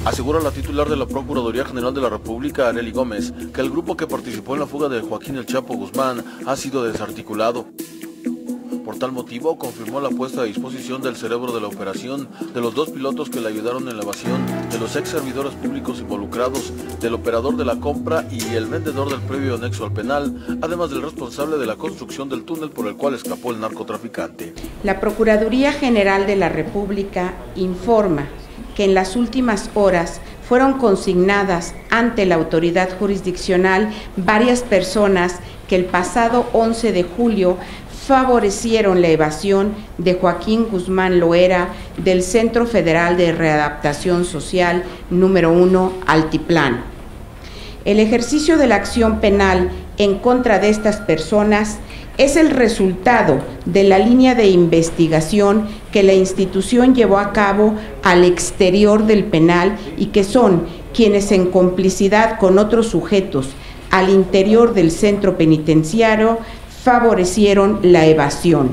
Asegura la titular de la Procuraduría General de la República, Arely Gómez, que el grupo que participó en la fuga de Joaquín El Chapo Guzmán ha sido desarticulado. Por tal motivo, confirmó la puesta a disposición del cerebro de la operación de los dos pilotos que le ayudaron en la evasión, de los ex servidores públicos involucrados, del operador de la compra y el vendedor del predio anexo al penal, además del responsable de la construcción del túnel por el cual escapó el narcotraficante. La Procuraduría General de la República informa que en las últimas horas fueron consignadas ante la autoridad jurisdiccional varias personas que el pasado 11 de julio favorecieron la evasión de Joaquín Guzmán Loera del Centro Federal de Readaptación Social número 1 Altiplano. El ejercicio de la acción penal en contra de estas personas es el resultado de la línea de investigación que la institución llevó a cabo al exterior del penal y que son quienes en complicidad con otros sujetos al interior del centro penitenciario favorecieron la evasión.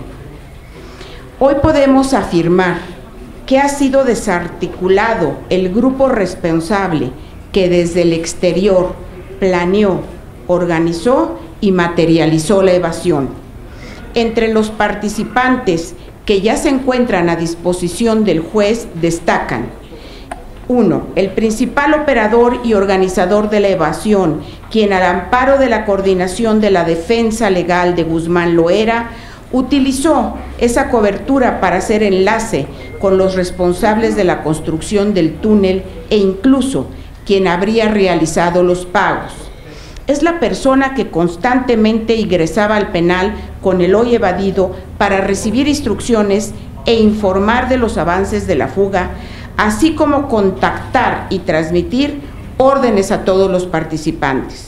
Hoy podemos afirmar que ha sido desarticulado el grupo responsable que desde el exterior planeó, organizó y materializó la evasión. Entre los participantes que ya se encuentran a disposición del juez destacan: 1. El principal operador y organizador de la evasión, quien al amparo de la coordinación de la defensa legal de Guzmán Loera, utilizó esa cobertura para hacer enlace con los responsables de la construcción del túnel e incluso quien habría realizado los pagos. Es la persona que constantemente ingresaba al penal con el hoy evadido para recibir instrucciones e informar de los avances de la fuga, así como contactar y transmitir órdenes a todos los participantes.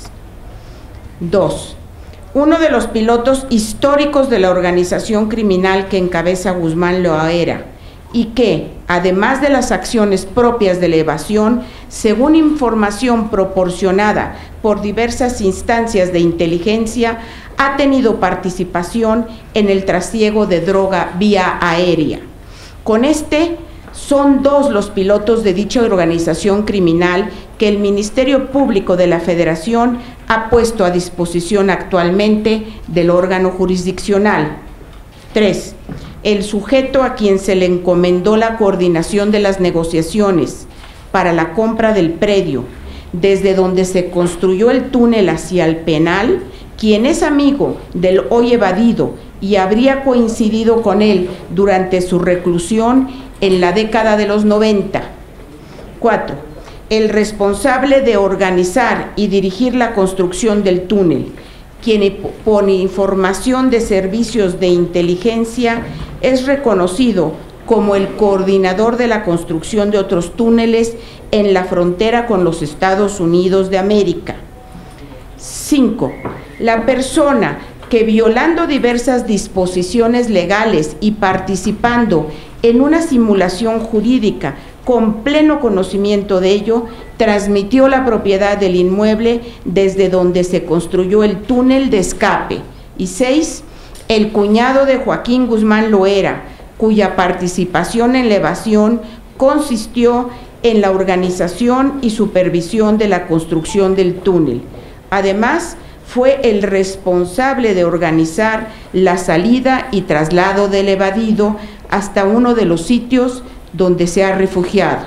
2. Uno de los pilotos históricos de la organización criminal que encabeza Guzmán Loera y que, además de las acciones propias de la evasión, según información proporcionada por diversas instancias de inteligencia, ha tenido participación en el trasiego de droga vía aérea. Con este, son 2 los pilotos de dicha organización criminal que el Ministerio Público de la Federación ha puesto a disposición actualmente del órgano jurisdiccional. 3. El sujeto a quien se le encomendó la coordinación de las negociaciones para la compra del predio, desde donde se construyó el túnel hacia el penal, quien es amigo del hoy evadido y habría coincidido con él durante su reclusión en la década de los 90. 4. El responsable de organizar y dirigir la construcción del túnel, quien por información de servicios de inteligencia es reconocido como el coordinador de la construcción de otros túneles en la frontera con los Estados Unidos de América. 5. La persona que, violando diversas disposiciones legales y participando en una simulación jurídica con pleno conocimiento de ello, transmitió la propiedad del inmueble desde donde se construyó el túnel de escape. Y 6. El cuñado de Joaquín Guzmán Loera, cuya participación en la evasión consistió en la organización y supervisión de la construcción del túnel. Además, fue el responsable de organizar la salida y traslado del evadido hasta uno de los sitios donde se ha refugiado.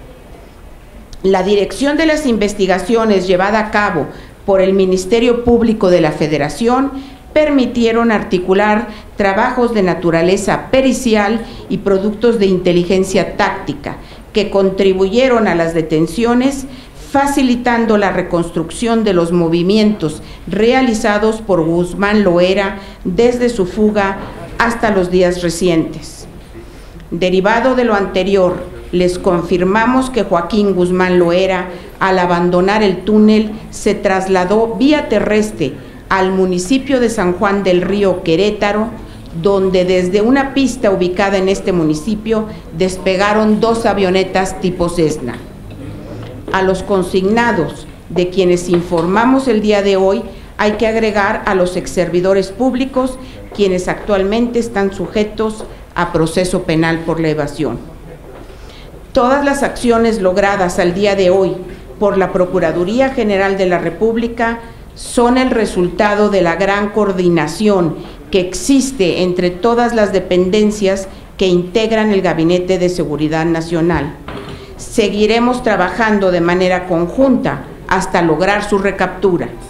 La dirección de las investigaciones llevada a cabo por el Ministerio Público de la Federación permitieron articular trabajos de naturaleza pericial y productos de inteligencia táctica que contribuyeron a las detenciones, facilitando la reconstrucción de los movimientos realizados por Guzmán Loera desde su fuga hasta los días recientes. Derivado de lo anterior, les confirmamos que Joaquín Guzmán Loera, al abandonar el túnel, se trasladó vía terrestre al municipio de San Juan del Río, Querétaro, donde desde una pista ubicada en este municipio despegaron 2 avionetas tipo Cessna. A los consignados de quienes informamos el día de hoy, hay que agregar a los exservidores públicos, quienes actualmente están sujetos a proceso penal por la evasión. Todas las acciones logradas al día de hoy por la Procuraduría General de la República son el resultado de la gran coordinación que existe entre todas las dependencias que integran el Gabinete de Seguridad Nacional. Seguiremos trabajando de manera conjunta hasta lograr su recaptura.